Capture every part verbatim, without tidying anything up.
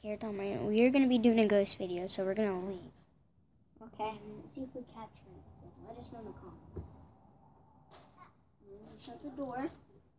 Here, Tom, we are gonna be doing a ghost video, so we're gonna leave. Okay. And see if we capture it. Let us know in the comments. And shut the door.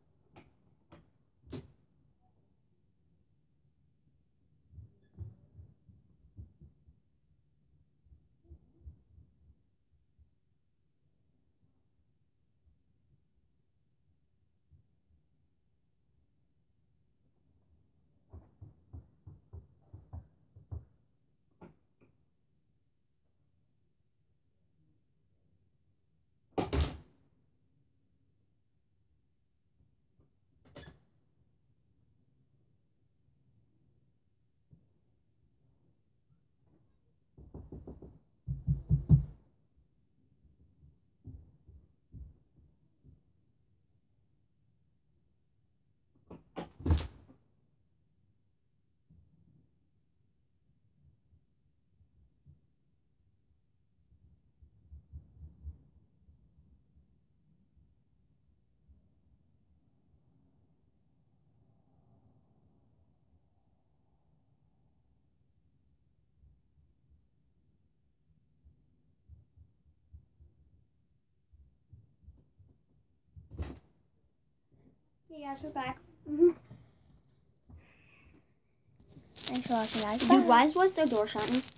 Hey guys, we're back. Mm-hmm. Thanks for watching, guys. Dude, why was the door shutting?